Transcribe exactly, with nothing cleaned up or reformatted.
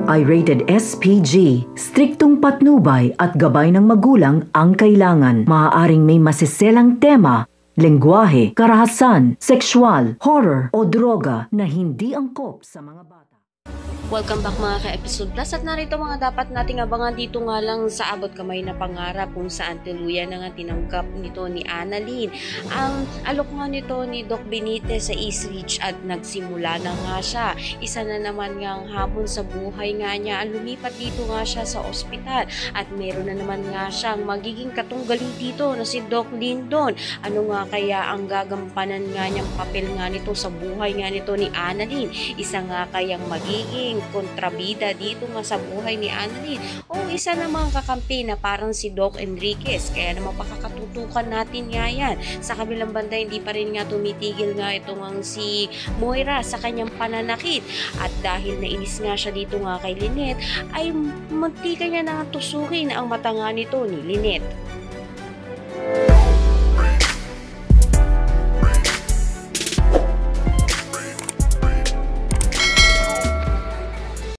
Welcome back mga ka-episode plus at narito mga dapat nating abangan dito nga lang sa abot kamay na pangarap kung saan tuluyan na nga tinanggap nito ni Annalyn ang alok nga nito ni Doc Benitez sa East Ridge at nagsimula na nga siya. Isa na naman nga ang hamon sa buhay nga niya ang lumipat dito nga siya sa ospital at meron na naman nga siyang magiging katunggali dito na si Doc Lyndon. Ano nga kaya ang gagampanan nga niyang papel nga nito sa buhay nga nito ni Annalyn? Isa nga kayang magiging kontrabida dito nga sa buhay ni Annalyn o isa na mga kakampi na parang si Doc Enriquez, kaya naman pakakatutukan natin nga yan. Sa kabilang banda hindi pa rin nga tumitigil nga itong ang si Moira sa kanyang pananakit at dahil nainis nga siya dito nga kay Lynette ay magtika niya na tusukin ang mata nga nito ni Lynette.